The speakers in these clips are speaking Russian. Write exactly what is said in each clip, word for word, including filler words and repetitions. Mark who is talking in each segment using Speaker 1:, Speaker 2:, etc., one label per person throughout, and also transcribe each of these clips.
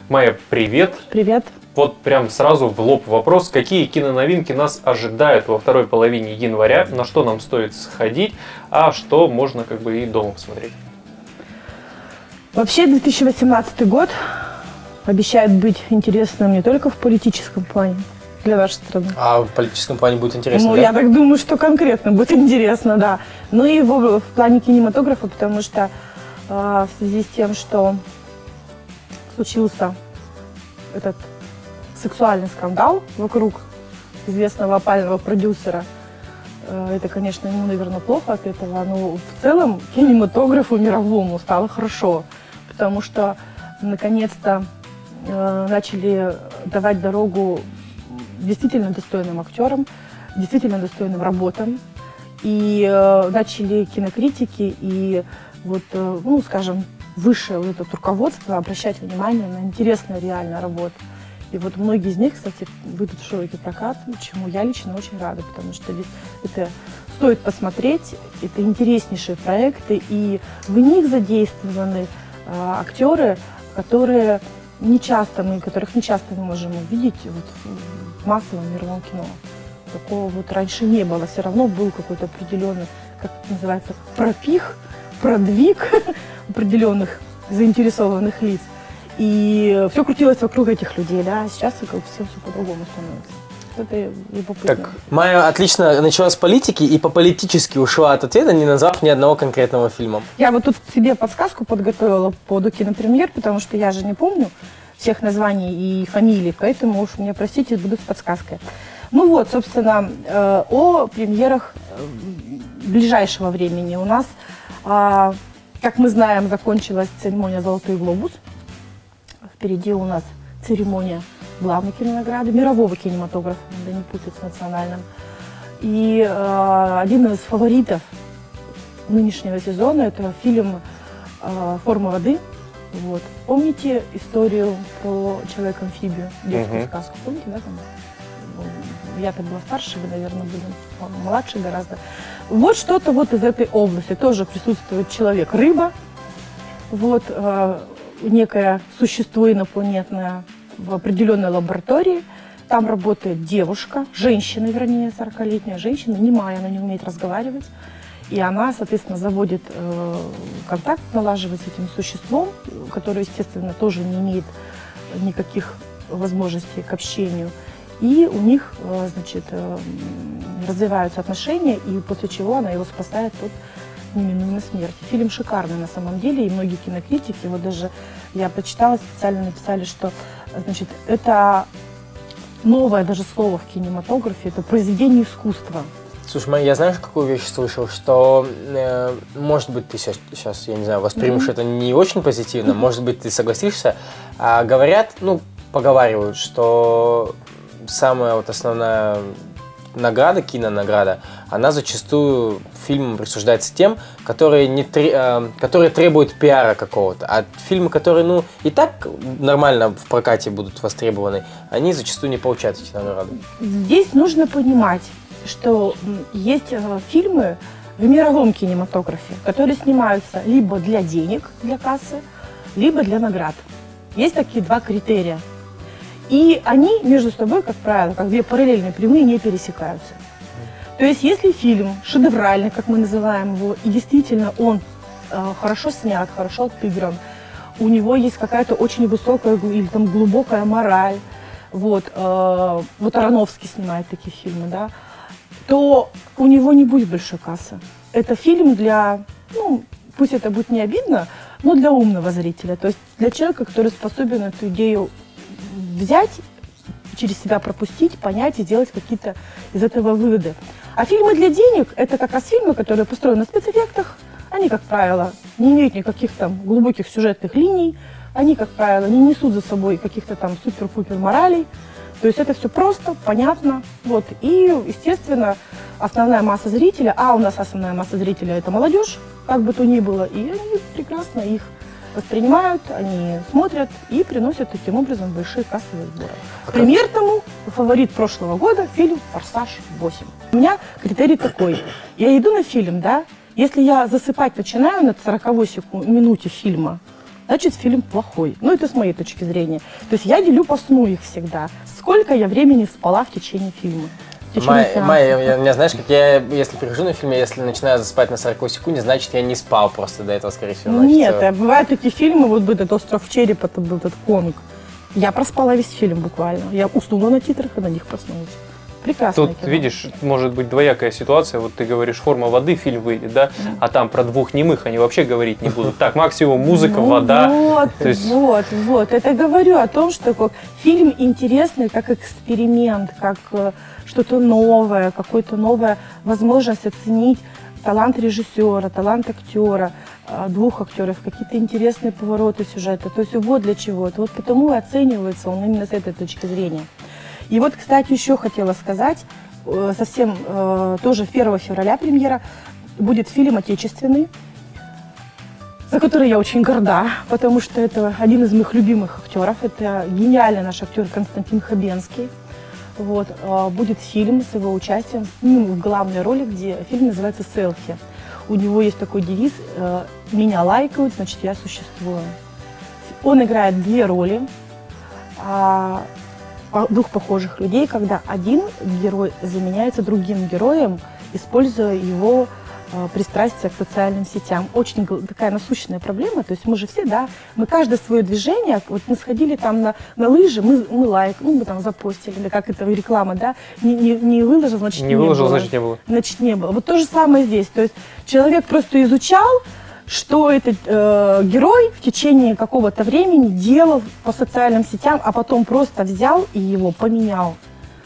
Speaker 1: Майя, привет!
Speaker 2: Привет!
Speaker 1: Вот прям сразу в лоб вопрос, какие киноновинки нас ожидают во второй половине января, на что нам стоит сходить, а что можно как бы и дома посмотреть?
Speaker 2: Вообще две тысячи восемнадцатый год обещает быть интересным не только в политическом плане для нашей страны.
Speaker 3: А в политическом плане будет интересно,
Speaker 2: Ну,
Speaker 3: да?
Speaker 2: я так думаю, что конкретно будет интересно, да. Ну и в, в плане кинематографа, потому что э, в связи с тем, что случился этот сексуальный скандал вокруг известного опального продюсера, э, это, конечно, ему, наверное, плохо от этого, но в целом кинематографу мировому стало хорошо, потому что наконец-то э, начали давать дорогу действительно достойным актерам, действительно достойным работам. И э, начали кинокритики и, вот, э, ну, скажем, высшее вот это руководство обращать внимание на интересные реально работы. И вот многие из них, кстати, выйдут в широкий прокат, чему я лично очень рада, потому что это стоит посмотреть, это интереснейшие проекты, и в них задействованы э, актеры, которые не часто мы, которых не часто мы можем увидеть вот, в массовом мировом кино. Такого вот раньше не было. Все равно был какой-то определенный, как это называется, пропих, продвиг определенных заинтересованных лиц. И все крутилось вокруг этих людей, да, а сейчас как все, все по-другому становится. Это любопытно.
Speaker 3: Так, Майя отлично начала с политики и по-политически ушла от ответа, не назвав ни одного конкретного фильма.
Speaker 2: Я вот тут себе подсказку подготовила по кинопремьер, потому что я же не помню всех названий и фамилий, поэтому уж мне, простите, буду с подсказкой. Ну вот, собственно, э, о премьерах ближайшего времени. У нас, э, как мы знаем, закончилась церемония «Золотой глобус». Впереди у нас церемония главной кинонаграды, мирового кинематографа, надо не путать с национальным. И э, один из фаворитов нынешнего сезона – это фильм э, «Форма воды». Вот. Помните историю про человека-амфибию, детскую uh-huh. сказку? Помните, да? Там? Я-то была старше, вы, наверное, были младше гораздо. Вот что-то вот из этой области. Тоже присутствует человек-рыба, вот, э, некое существо инопланетное в определенной лаборатории. Там работает девушка, женщина, вернее, сорокалетняя женщина, немая, она не умеет разговаривать. И она, соответственно, заводит э, контакт, налаживает с этим существом, которое, естественно, тоже не имеет никаких возможностей к общению. И у них, э, значит, э, развиваются отношения, и после чего она его спасает от неминуемой смерти. Фильм шикарный на самом деле, и многие кинокритики, вот даже я прочитала, специально написали, что, значит, это новое даже слово в кинематографе, это произведение искусства. Слушай,
Speaker 3: Майя, я знаешь, какую вещь слышал, что, э, может быть, ты сейчас, сейчас, я не знаю, воспримешь mm-hmm. это не очень позитивно, mm-hmm. может быть, ты согласишься, а говорят, ну, поговаривают, что самая вот основная награда, кинонаграда, она зачастую фильмам присуждается тем, которые, не тре, э, которые требуют пиара какого-то. А фильмы, которые, ну, и так нормально в прокате будут востребованы, они зачастую не получают эти награды.
Speaker 2: Здесь нужно понимать, что есть э, фильмы в мировом кинематографе, которые снимаются либо для денег, для кассы, либо для наград. Есть такие два критерия. И они между собой, как правило, как две параллельные прямые, не пересекаются. То есть, если фильм шедевральный, как мы называем его, и действительно он э, хорошо снят, хорошо отыгран, у него есть какая-то очень высокая или там глубокая мораль, вот, э, вот Аронофский снимает такие фильмы, да, то у него не будет большой кассы. Это фильм для, ну, пусть это будет не обидно, но для умного зрителя, то есть для человека, который способен эту идею взять, через себя пропустить, понять и сделать какие-то из этого выводы. А фильмы для денег – это как раз фильмы, которые построены на спецэффектах. Они, как правило, не имеют никаких там глубоких сюжетных линий. Они, как правило, не несут за собой каких-то там супер-пупер моралей. То есть это все просто, понятно. Вот. И, естественно, основная масса зрителя, а у нас основная масса зрителя – это молодежь, как бы то ни было, и они прекрасно их воспринимают, они смотрят и приносят таким образом большие кассовые сборы. Пример тому фаворит прошлого года фильм «Форсаж восемь». У меня критерий такой. Я иду на фильм, да, если я засыпать начинаю на сороковой минуте фильма, значит фильм плохой. Ну, это с моей точки зрения. То есть я делю по сну их всегда. Сколько я времени спала в течение фильма.
Speaker 3: Майя, Майя, я, я, знаешь, как я, если прихожу на фильм, если начинаю засыпать на сороковой секунде, значит, я не спал просто до этого, скорее всего. Значит,
Speaker 2: Нет,
Speaker 3: все...
Speaker 2: бывают такие фильмы, вот этот «Остров черепа», это был этот комик. Я проспала весь фильм буквально. Я уснула на титрах и на них проснулась. Прекрасно.
Speaker 1: Тут, кино. Видишь, может быть двоякая ситуация. Вот ты говоришь, форма воды, фильм выйдет, да? Mm. А там про двух немых они вообще говорить не будут. Так, максимум музыка,
Speaker 2: ну,
Speaker 1: вода.
Speaker 2: Вот,
Speaker 1: То есть...
Speaker 2: вот, вот. Это говорю о том, что фильм интересный как эксперимент, как что-то новое, какая-то новая возможность оценить талант режиссера, талант актера, двух актеров, какие-то интересные повороты сюжета. То есть вот для чего. Вот потому и оценивается он именно с этой точки зрения. И вот, кстати, еще хотела сказать, совсем тоже первого февраля премьера будет фильм отечественный, за который я очень горда, потому что это один из моих любимых актеров. Это гениальный наш актер Константин Хабенский. Вот, будет фильм с его участием, с ним в главной роли, где фильм называется «Селфи». У него есть такой девиз «Меня лайкают, значит, я существую». Он играет две роли, двух похожих людей, когда один герой заменяется другим героем, используя его пристрастие к социальным сетям. Очень такая насущная проблема. То есть мы же все, да, мы каждое свое движение, вот мы сходили там на, на лыжи, мы, мы лайк, ну, мы там запостили, или как это реклама, да, не, не, не выложил, значит не,
Speaker 1: не выложил,
Speaker 2: было.
Speaker 1: значит не было.
Speaker 2: Значит не было. Вот то же самое здесь. То есть человек просто изучал, что этот э, герой в течение какого-то времени делал по социальным сетям, а потом просто взял и его поменял.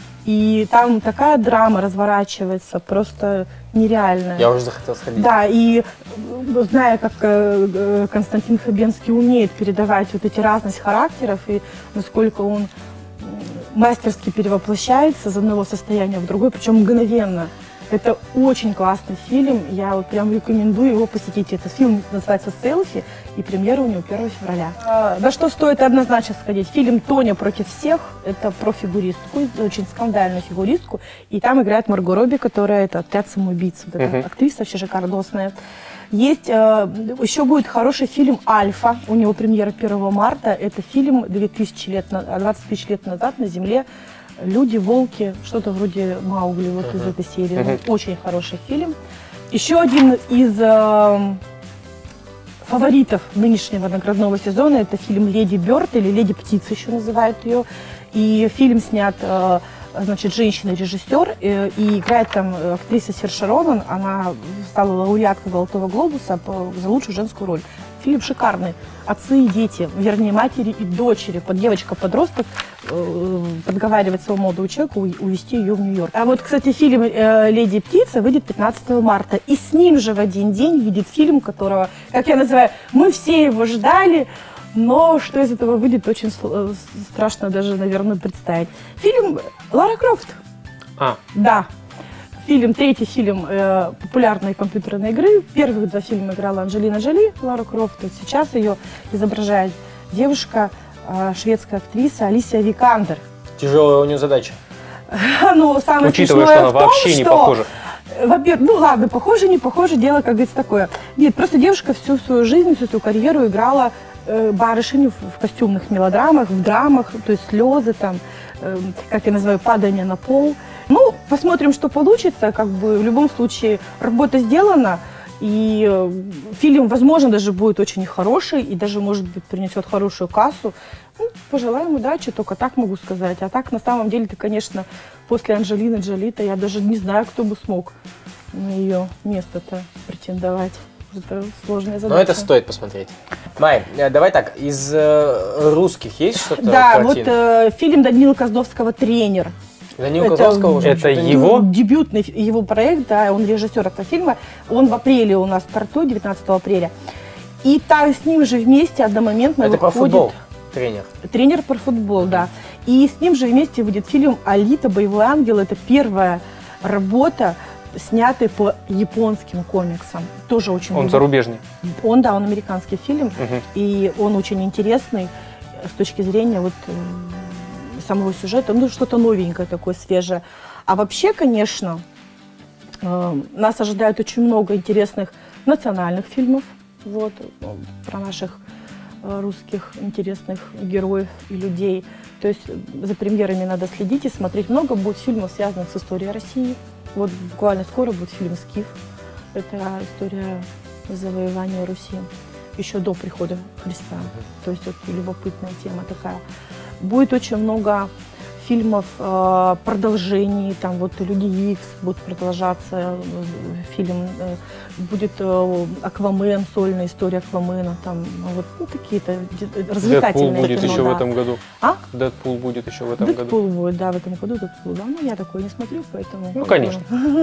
Speaker 2: И там такая драма разворачивается, просто нереальная.
Speaker 3: Я уже захотел сходить.
Speaker 2: Да, и зная, как э, Константин Хабенский умеет передавать вот эти разность характеров, и насколько он мастерски перевоплощается из одного состояния в другое, причем мгновенно. Это очень классный фильм, я вот прям рекомендую его посетить. Этот фильм называется «Селфи», и премьера у него первого февраля. А, да что стоит однозначно сходить? Фильм «Тоня против всех», это про фигуристку, очень скандальную фигуристку, и там играет Марго Робби, которая это «Отряд самоубийц», вот эта uh-huh. актриса вообще шикардосная. Есть, э, еще будет хороший фильм «Альфа», у него премьера первого марта, это фильм две тысячи лет, двадцать тысяч лет назад на Земле. Люди, волки, что-то вроде Маугли вот uh-huh. из этой серии. Uh-huh. Очень хороший фильм. Еще один из э, фаворитов нынешнего наградного сезона – это фильм «Леди Бёрд» или «Леди Птица» еще называют ее. И фильм снят, э, значит, женщина-режиссер, э, и играет там актриса Серша Ронан. Она стала лауреаткой «Золотого глобуса» за лучшую женскую роль. Фильм шикарный. Отцы и дети, вернее, матери и дочери. Под девочка-подросток э, подговаривает своего молодого человека увезти ее в Нью-Йорк. А вот, кстати, фильм э, «Леди и птица» выйдет пятнадцатого марта. И с ним же в один день выйдет фильм, которого, как я называю, мы все его ждали, но что из этого выйдет, очень страшно даже, наверное, представить. Фильм «Лара Крофт».
Speaker 1: А.
Speaker 2: Да. Фильм, третий фильм э, популярной компьютерной игры. Первых два фильма играла Анджелина Джоли, Лара Крофт. Сейчас ее изображает девушка, э, шведская актриса Алисия Викандер.
Speaker 3: Тяжелая у нее задача.
Speaker 2: Ну, самое
Speaker 1: Учитывая,
Speaker 2: смешное
Speaker 1: что она
Speaker 2: в том,
Speaker 1: вообще не
Speaker 2: что,
Speaker 1: похожа.
Speaker 2: Во-первых, ну ладно, похоже, не похоже, дело, как говорится, такое. Нет, просто девушка всю свою жизнь, всю свою карьеру играла э, барышню в, в костюмных мелодрамах, в драмах, то есть слезы, там, э, как я называю, падание на пол. Ну, посмотрим, что получится. Как бы в любом случае работа сделана, и э, фильм, возможно, даже будет очень хороший, и даже, может быть, принесет хорошую кассу. Ну, пожелаем удачи, только так могу сказать. А так, на самом деле, ты, конечно, после Анджелины Джоли-то я даже не знаю, кто бы смог на ее место-то претендовать. Это сложная задача.
Speaker 3: Но это стоит посмотреть. Май, давай так, из э, русских есть что-то?
Speaker 2: Да,
Speaker 3: картин?
Speaker 2: вот э, фильм Данила Козловского «Тренер».
Speaker 3: Данила
Speaker 2: это,
Speaker 3: Козловского уже?
Speaker 1: Это его?
Speaker 2: Дебютный его проект, да, он режиссер этого фильма. Он в апреле у нас стартует, девятнадцатого апреля. И так с ним же вместе одномоментно
Speaker 3: это
Speaker 2: выходит...
Speaker 3: про футбол? Тренер.
Speaker 2: Тренер про футбол, да. И с ним же вместе выйдет фильм «Алита. Боевой ангел». Это первая работа, снятая по японским комиксам. Тоже очень...
Speaker 1: Он
Speaker 2: любит.
Speaker 1: зарубежный?
Speaker 2: Он, да, он американский фильм.
Speaker 1: Угу. И
Speaker 2: он очень интересный с точки зрения вот самого сюжета. Ну, что-то новенькое такое, свежее. А вообще, конечно, нас ожидает очень много интересных национальных фильмов. Вот, про наших э, русских интересных героев и людей. То есть за премьерами надо следить и смотреть. Много будет фильмов, связанных с историей России. Вот буквально скоро будет фильм «Скиф». Это история завоевания Руси еще до прихода Христа. То есть вот любопытная тема такая. Будет очень много фильмов, э, продолжений, там вот «Люди Икс» будет продолжаться, э, фильм, э, будет э, «Аквамен», сольная история Аквамена, там вот ну, такие-то развлекательные
Speaker 1: Дэдпул будет
Speaker 2: кино,
Speaker 1: еще
Speaker 2: да.
Speaker 1: в этом году.
Speaker 2: А?
Speaker 1: Дэдпул будет еще в этом
Speaker 2: Дэдпул
Speaker 1: году.
Speaker 2: будет, да, в этом году Дэдпул, да, ну я такой не смотрю, поэтому...
Speaker 1: Ну, конечно.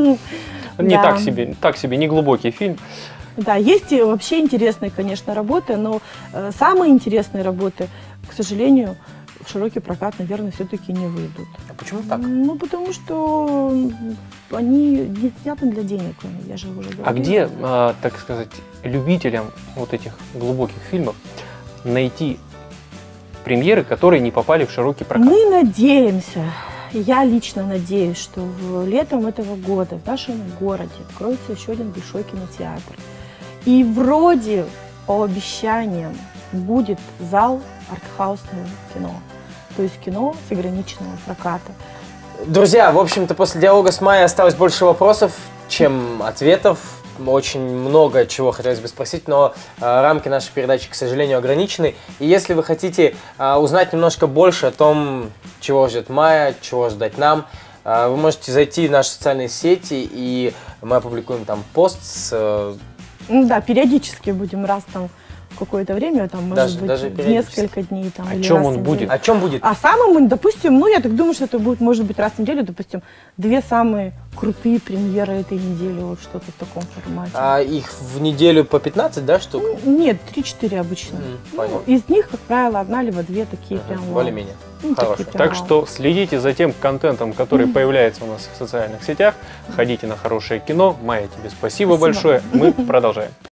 Speaker 1: Не
Speaker 2: Да.
Speaker 1: так себе, так себе, не глубокий фильм.
Speaker 2: Да, есть и вообще интересные, конечно, работы, но э, самые интересные работы, к сожалению, в широкий прокат, наверное, все-таки не выйдут.
Speaker 3: А почему так?
Speaker 2: Ну, потому что они не сняты для денег, я же уже говорила.
Speaker 1: А где, а, так сказать, любителям вот этих глубоких фильмов найти премьеры, которые не попали в широкий прокат?
Speaker 2: Мы надеемся, я лично надеюсь, что в летом этого года в нашем городе откроется еще один большой кинотеатр. И вроде по обещаниям будет зал артхаусного кино. То есть кино с ограниченного проката.
Speaker 3: Друзья, в общем-то, после диалога с Майей осталось больше вопросов, чем ответов. Очень много чего хотелось бы спросить, но э, рамки нашей передачи, к сожалению, ограничены. И если вы хотите э, узнать немножко больше о том, чего ждет Майя, чего ждать нам, э, вы можете зайти в наши социальные сети, и мы опубликуем там пост с... Э,
Speaker 2: Ну да, периодически будем раз там в какое-то время, там, может
Speaker 3: Даже-
Speaker 2: быть,
Speaker 3: даже периодически.
Speaker 2: несколько дней. Там,
Speaker 1: О
Speaker 2: или
Speaker 1: чем
Speaker 2: раз
Speaker 1: он
Speaker 2: в неделю.
Speaker 1: будет?
Speaker 3: о чем будет?
Speaker 2: А самым, допустим, ну я так думаю, что это будет, может быть, раз в неделю, допустим, две самые крутые премьеры этой недели, вот что-то в таком формате.
Speaker 3: А их в неделю по пятнадцать, да, штук?
Speaker 2: Ну, нет, три-четыре обычно.
Speaker 3: М,
Speaker 2: Ну,
Speaker 3: понял.
Speaker 2: из них, как правило, одна либо две такие прям вау.
Speaker 3: Более-менее.
Speaker 2: Ну, такие
Speaker 3: Хорошо.
Speaker 2: прям
Speaker 1: Так
Speaker 2: вау.
Speaker 1: что следите за тем контентом, который появляется у нас в социальных сетях. Ходите на хорошее кино. Майя, тебе спасибо
Speaker 2: Спасибо.
Speaker 1: большое. Мы продолжаем.